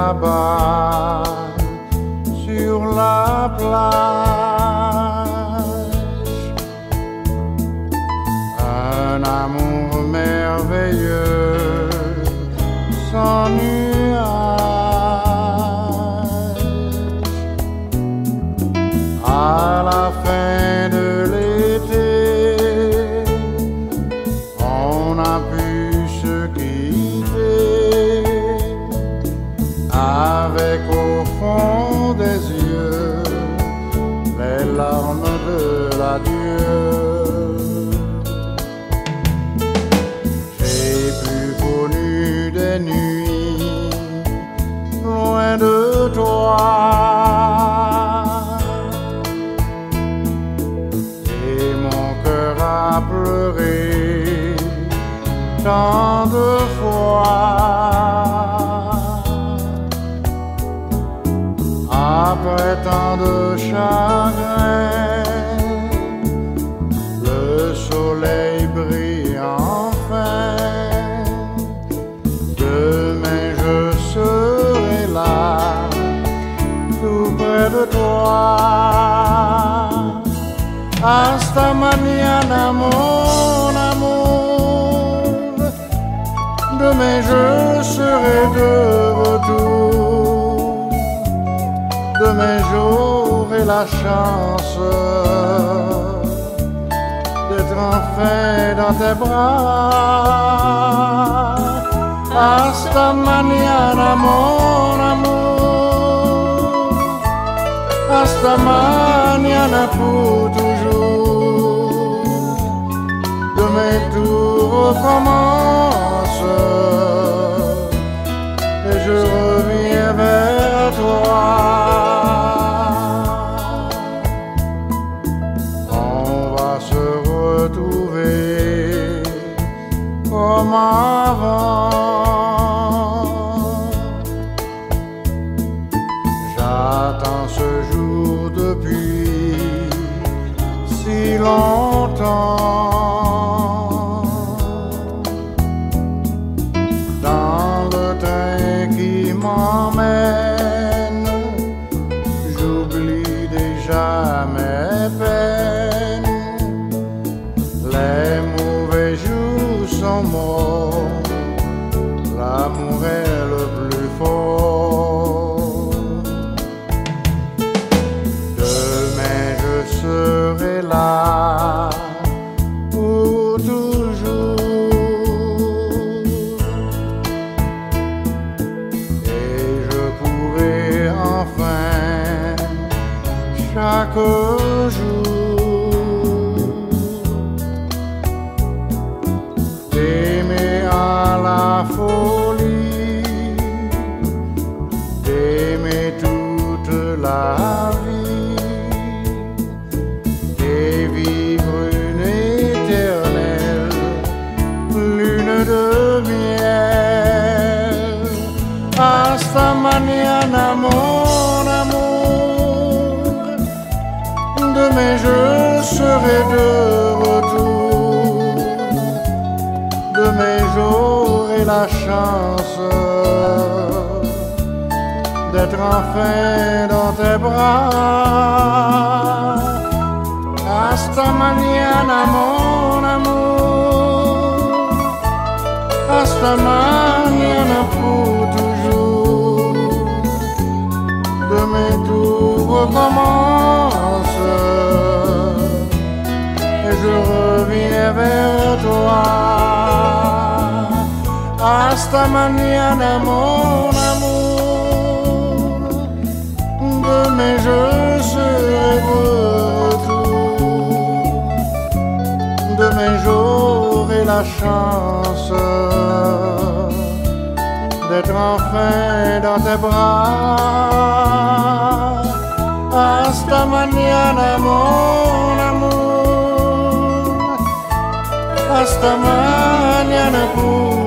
là-bas sur la plage. Un amour merveilleux sans nuage. À la fin de l'été, on a pu se quitter avec au fond des yeux les larmes de l'adieu. J'ai plus connu des nuits loin de toi, et mon cœur a pleuré tant de fois. Après tant de chagrin, le soleil brille enfin. Demain je serai là, tout près de toi. Hasta mañana, mon amour. Demain je serai de retour. Demain j'aurai la chance d'être enfin dans tes bras. Hasta mañana, mon amour. Hasta mañana pour toujours. Demain tout recommence et je reviens vers toi. Comme avant, j'attends ce jour depuis si longtemps. Dans le train qui m'emmène, j'oublie déjà mes peines. Les mauvais jours sont morts, l'amour est le plus fort. Demain je serai là pour toujours, et je pourrai enfin chaque jour folie, d'aimer toute la vie et vivre une éternelle lune de miel. Hasta mañana, mon amour. Demain je serai de retour. Demain j'aurai la chance d'être enfin dans tes bras. Hasta mañana, mon amour. Hasta mañana pour toujours. Demain tout recommence et je reviens vers toi. Hasta mañana, mon amour. Demain je serai de retour. Demain j'aurai la chance d'être enfin dans tes bras. Hasta mañana, mon amour. Hasta mañana pour